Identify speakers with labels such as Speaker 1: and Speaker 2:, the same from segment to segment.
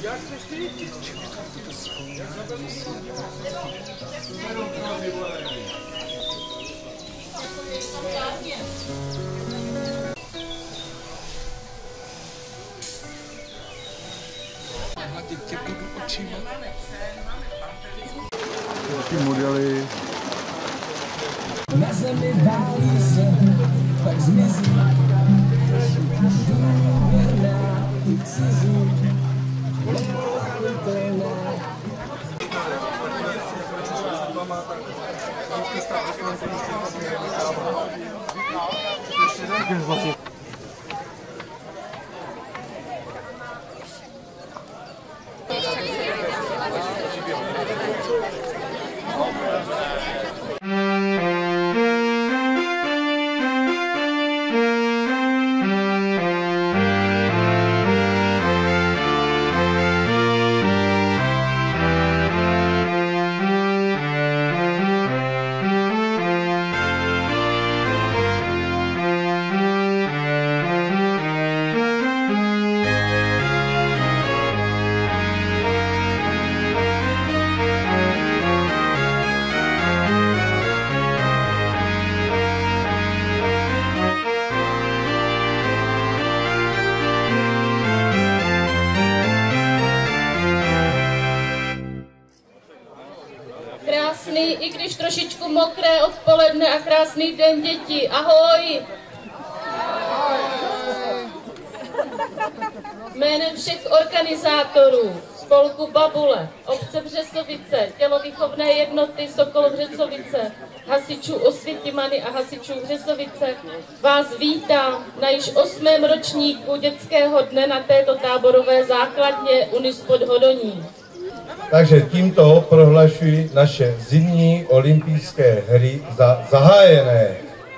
Speaker 1: Taky modely.
Speaker 2: Na zemi válí se, pak zmizí. Důvěrná i cizí. Nepochopitelná.
Speaker 3: Krásný, i když trošičku mokré odpoledne a krásný den, děti. Ahoj! Jménem všech organizátorů, spolku Babule, obce Břesovice, tělovýchovné jednoty Sokol Břesovice, hasičů Osvětimany a hasičů Břesovice vás vítám na již 8. ročníku dětského dne na této táborové základně Unispod Hodonín.
Speaker 4: Takže tímto prohlašuji naše zimní olympijské hry za zahájené.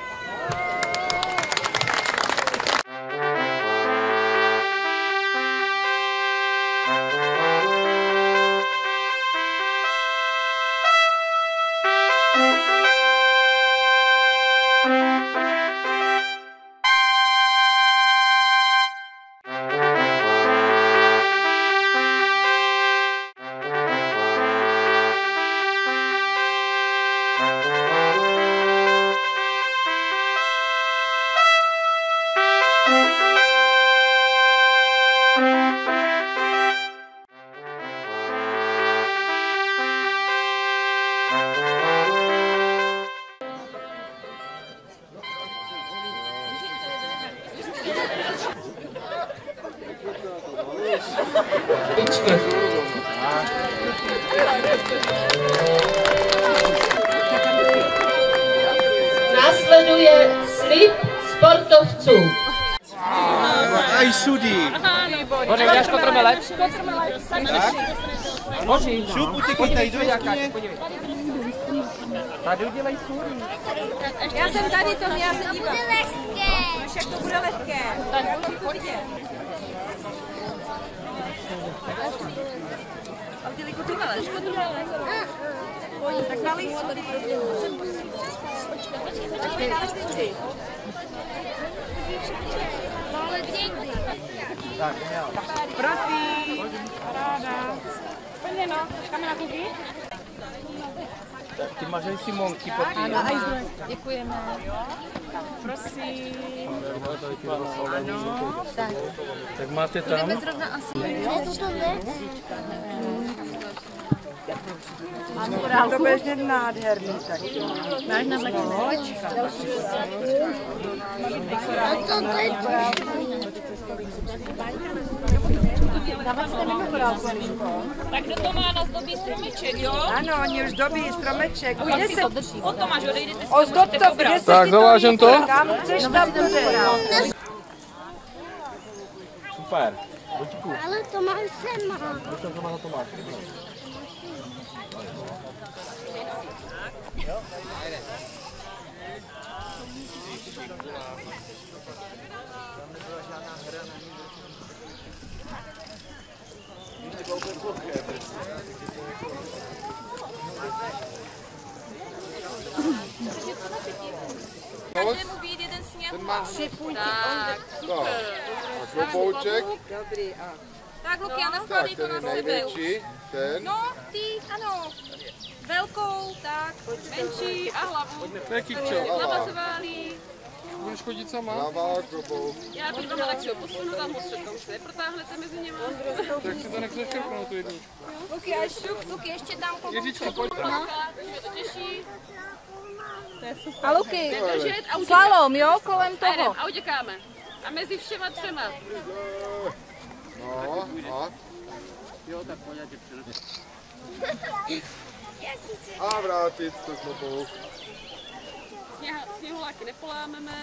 Speaker 3: Následuje slib sportovců.
Speaker 1: Aj sudí.
Speaker 5: Bože, uděláš kontrome lepší? Bože,
Speaker 1: Šupu ty kytaj, dojď k mě.
Speaker 5: tady udělej sůry.
Speaker 6: Já jsem tady to, já se dívám. To bude lehké. Však to bude lehké. Tak, pojďte. A udělej kotrmelec. Tak nalej sůry.
Speaker 5: Tak,
Speaker 6: Prosím. Paráda. Pojďme no, počkáme na kluky.
Speaker 5: tak ty mažej Simonky pod tím.
Speaker 6: Ano, děkujeme. Prosím. Ano.
Speaker 5: Tak máte tam?
Speaker 6: Zrovna asi.
Speaker 7: To bude nádherný tak.
Speaker 6: Máš na mlečku.
Speaker 3: Tak kdo to má na zdobí stromeček, jo?
Speaker 7: Ano, oni už dobí stromeček.
Speaker 3: Pak si to o Tomáš, odejdete si
Speaker 7: Ozdob to, kde se
Speaker 5: Tak, zavážem to?
Speaker 7: Kam chceš, tam to jde.
Speaker 5: Super. Bočku.
Speaker 6: Ale Tomáš se má.
Speaker 5: To má na Tomáš.
Speaker 6: Každému být jeden směr.
Speaker 4: Tak, klobouček.
Speaker 7: Dobrý, a.
Speaker 6: Tak, Luky, a naskládej to na sebe.
Speaker 4: ten.
Speaker 6: No, ty, ano. Velkou, tak, menší a hlavu. Hlava se válí.
Speaker 5: Budeš chodit sama?
Speaker 4: Hlava, klobou.
Speaker 6: Já to doma tak si ho posunu, tam ho střekom se neprotáhnete mezi něma.
Speaker 5: Tak si to nechceš škrpnout tu jedničku.
Speaker 6: Luky, ještě dám komu.
Speaker 5: Ježičko, pojď.
Speaker 6: Mě to těší.
Speaker 7: A Luky,
Speaker 6: Držet a utěkáme.
Speaker 7: slalom, jo, kolem
Speaker 6: A jdem,
Speaker 7: toho.
Speaker 6: a utěkáme. A mezi všema třema.
Speaker 4: No, a?
Speaker 5: Jo, tak pojď, já tě přinesu.
Speaker 4: A vrátit to klobou.
Speaker 6: Sněhuláky nepolámeme.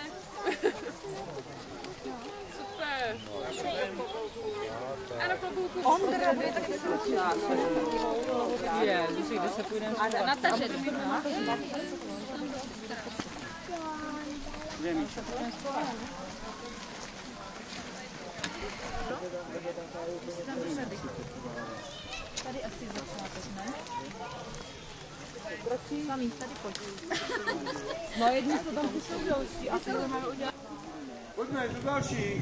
Speaker 6: Super. A na klobouku.
Speaker 7: Ondra, vy taky se
Speaker 6: A natažet.
Speaker 1: Pojďme, do další.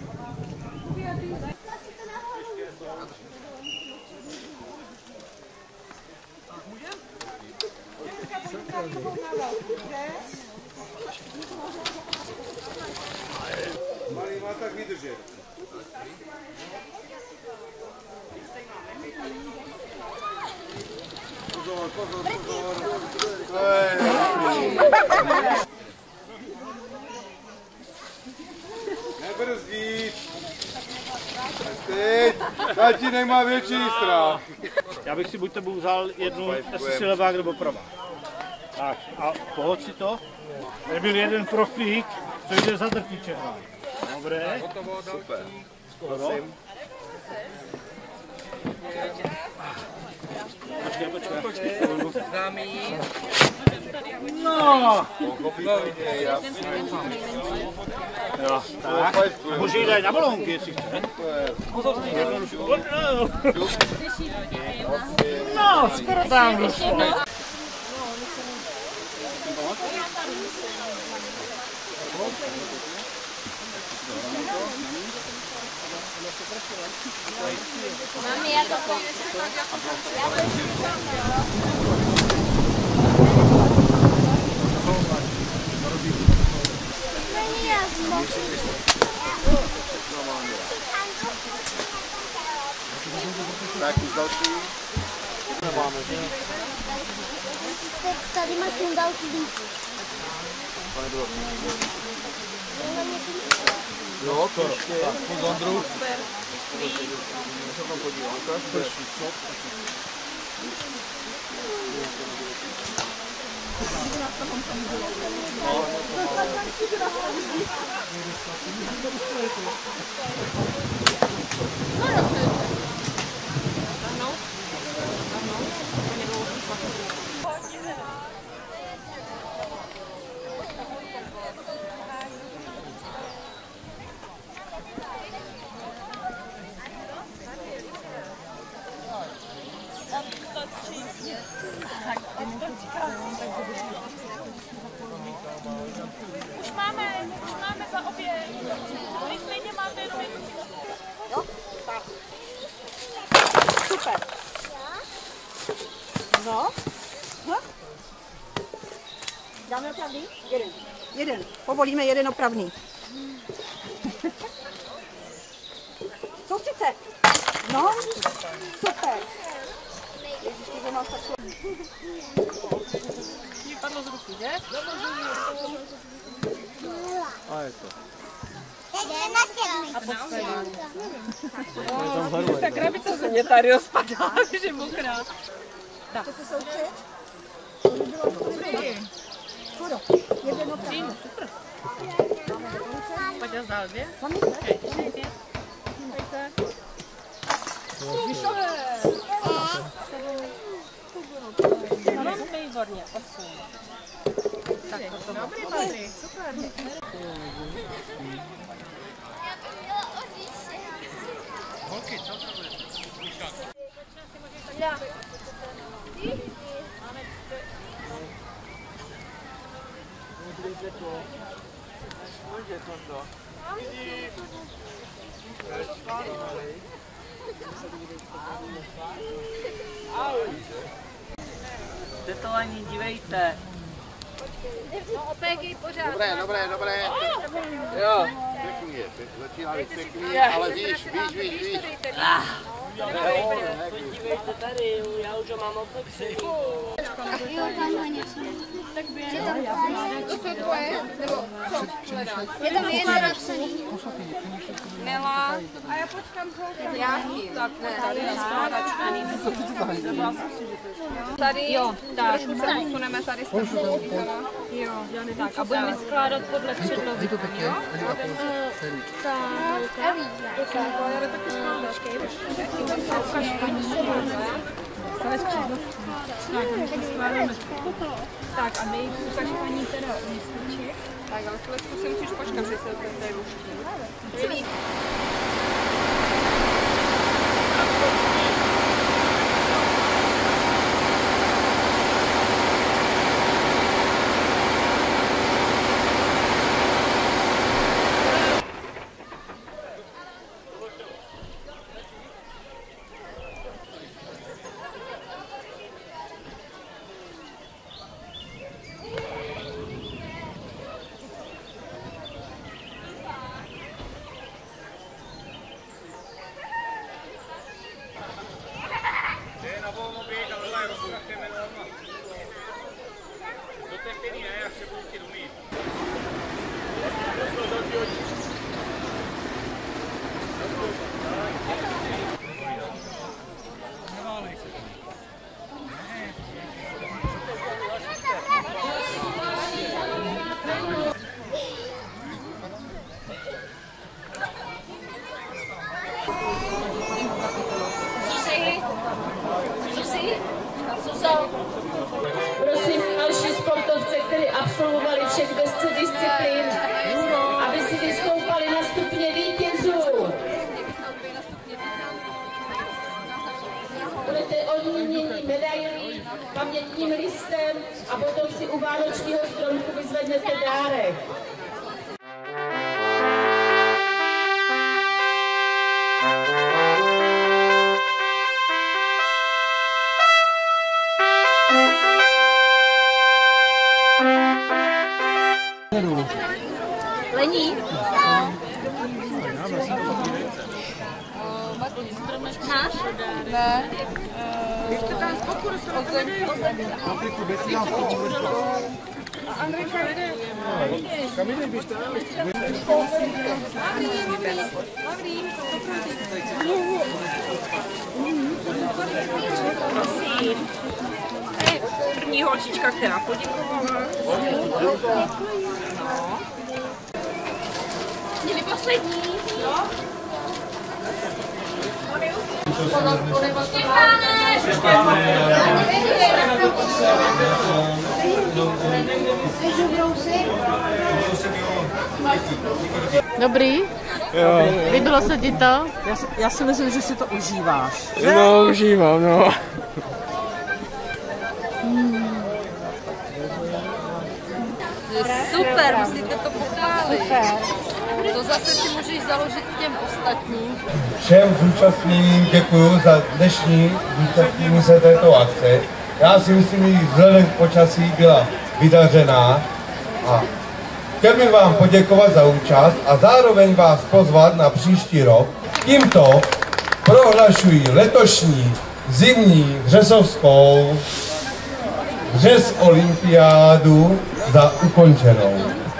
Speaker 1: Malý má tak vydržet. Pozor, pozor, pozor. Nebrzdít. Teď, tatínek má větší strach.
Speaker 8: Já bych si buď tebou vzal jednu, jestli si levák nebo pravá. Tak a pohoď si to. Tady byl jeden profík, co jde za drtičem. Dobré.
Speaker 1: Super.
Speaker 8: Prosím. Počkej. No. Jo, tak. Může jít na balónky, jestli chce. No, skoro tam došlo.
Speaker 6: Mami, já to
Speaker 4: Tak už další.
Speaker 9: Tady máš sundal klíč.
Speaker 4: Jo, to ještě. Tak, pozor, druhou.
Speaker 6: Už máme za obě. Vy stejně máte jenom jednu.
Speaker 7: Jo? Tak. Super. No. Dáme opravný? Jeden. Jeden. Povolíme jeden opravný. Soustřed se. No. Super. Ježiš, ty máš tak...
Speaker 6: Vypadlo z ruky, že?
Speaker 1: A je to.
Speaker 6: Ta krabice se mě tady rozpadá, že mokrá.
Speaker 7: Tak. To se soustřed. To by bylo dobrý. Skoro. Jeden opravný.
Speaker 6: Super. Pojď já zdál dvě. Výborně, 8. Tak to dobrý, Patrik, super.
Speaker 8: Holky, co to bude?
Speaker 5: Tetování, dívejte.
Speaker 6: No, opéky pořád.
Speaker 4: Dobré. Jo. Pěkný je, začíná být pěkný, ale víš.
Speaker 5: Podívejte tady, já už ho mám opekřený.
Speaker 9: Jo, tamhle něco.
Speaker 6: To jsou tvoje? Nebo co hledáš?
Speaker 9: Je tam jedna napsaný.
Speaker 6: Nela. A já počkám nějaký. Tak ne, tady na skládačku. Tady, jo, tak. Trošku se posuneme tady z toho. Jo, tak. A budeme skládat podle předlohy. Jo?
Speaker 7: Tak a dej ukaž paní teda lističek.
Speaker 6: Tak, ale chvilečku si musíš počkat, že se tady luští.
Speaker 3: Prosím další sportovce, kteří absolvovali všech 10 disciplín, aby si vystoupali na stupně vítězů. Budete odměněni medailí, pamětním listem a potom si u vánočního stromku vyzvednete dárek.
Speaker 6: Lení? Náš? Ne. Ještě tam z boku dostaneme. A Andrejka jde.
Speaker 4: Kam jdeš, běžte?
Speaker 6: Lavrý. První holčička, která poděkovala. Měli poslední.
Speaker 10: Dobrý?
Speaker 1: Jo.
Speaker 10: Líbilo se ti to? Já si myslím, že si to užíváš. Že?
Speaker 1: No, užívám, no.
Speaker 6: Super, musíte to pochválit. To zase si můžeš založit těm ostatním.
Speaker 1: Všem zúčastněným děkuji za dnešní zúčastnění se této akce. Já si myslím, že vzhledem k počasí byla vydařená a chtěl bych vám poděkovat za účast a zároveň vás pozvat na příští rok. Tímto prohlašuji letošní zimní Hřesovskou Hřes olympiádu za ukončenou.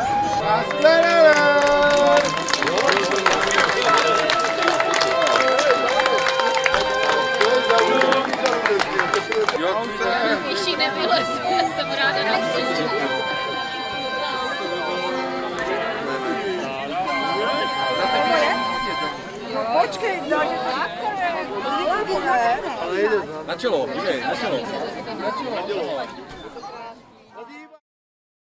Speaker 6: Píší nebylo, jsem ráda na příště.
Speaker 7: Počkej, dáte tak,
Speaker 4: Na čelo, na čelo.